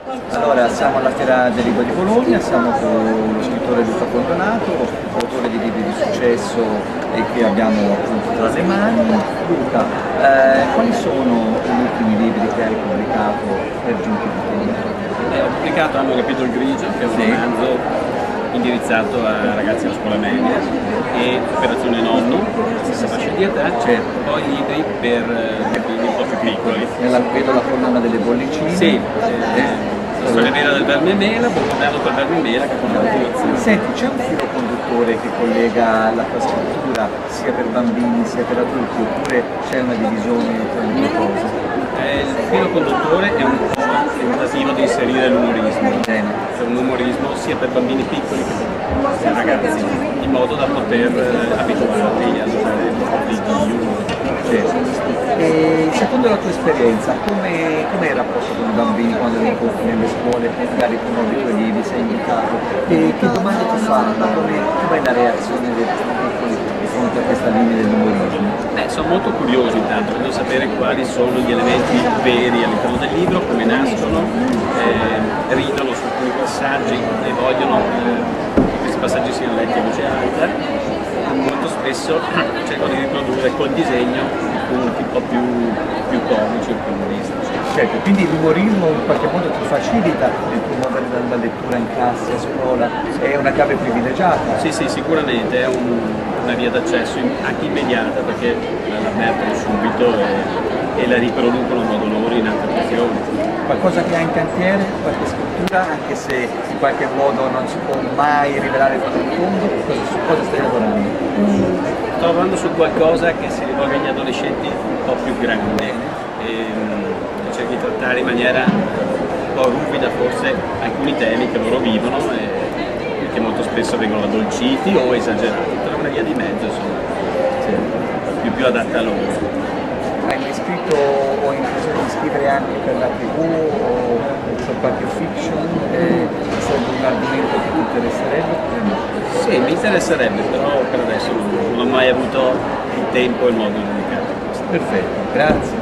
Allora, siamo alla Fiera del Libro di Bologna, siamo con lo scrittore Luca Condonato, autore di libri di successo e che abbiamo appunto tra le mani. Luca, quali sono gli ultimi libri che hai pubblicato per Giunti di Tegna? Ho pubblicato Hanno capito il grigio, che è un romanzo indirizzato a ragazzi della scuola media, e Operazione Nonno, stessa fascia di età, poi libri per bambini un po' più piccoli. Vedo la collana delle bollicine. Sì, la storia vera del verme mela, Borgognano col verme mela, che è una continuazione. Senti, c'è un filo conduttore che collega la tua scrittura sia per bambini sia per adulti, oppure c'è una divisione tra le due cose? Il filo conduttore è un po' il tentativo di inserire l'umorismo, cioè un umorismo sia per bambini piccoli che per ragazzi, in modo da poter abituarli a usare di humor. E secondo la tua esperienza, com'è il rapporto con i bambini quando li incontri nelle scuole, magari con i tuoi libri, sei invitato? E che domande ti fanno? Com'è la reazione dei piccoli di fronte a questa linea dell'umorismo? Sono molto curiosi intanto, vogliono sapere quali sono gli elementi veri all'interno del libro, come nascono, ridono su alcuni passaggi e vogliono che questi passaggi siano letti a voce alta. Molto spesso cerco di riprodurre col disegno i punti un po' più comici o più umoristici. Certo, quindi l'umorismo in qualche modo ti facilita nel promuovere la lettura in classe, a scuola, è una chiave privilegiata? Sì, sicuramente è una via d'accesso anche immediata, perché l'avvertono subito e la riproducono a modo loro in altre occasioni. Qualcosa che hai in cantiere, qualche scrittura, anche se in qualche modo non si può mai rivelare fino in fondo, su cosa stai lavorando? Sto lavorando su qualcosa che si rivolge agli adolescenti un po' più grandi e cerco di trattare in maniera un po' ruvida forse alcuni temi che loro vivono e che molto spesso vengono addolciti o esagerati, però una via di mezzo insomma, più adatta a loro. Hai mai scritto o in intenzione di scrivere anche per la TV o per qualche fiction? Sarebbe un argomento che ti interesserebbe? Sì, mi interesserebbe, però per adesso non ho mai avuto il tempo e il modo di dedicarmi a questo. Perfetto, grazie.